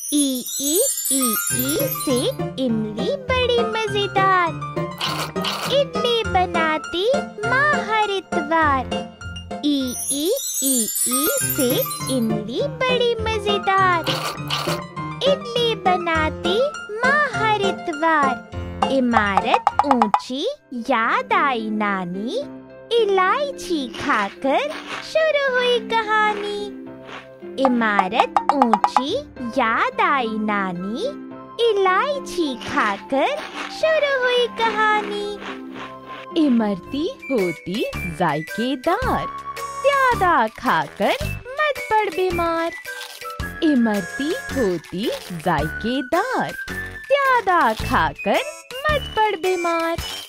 ई ई से इमली बड़ी मजेदार, इडली बनाती माँ हर इतवार। ई से इमली बड़ी मजेदार, इडली बनाती माँ हर इतवार। इमारत ऊंची याद आई नानी, इलायची खाकर शुरू हुई कहानी। इमारत ऊंची याद आई नानी, इलायची खाकर शुरू हुई कहानी। इमरती होती जायकेदार, ज्यादा खाकर मत पड़ बीमार। इमरती होती जायकेदार, ज्यादा खाकर मत पड़ बीमार।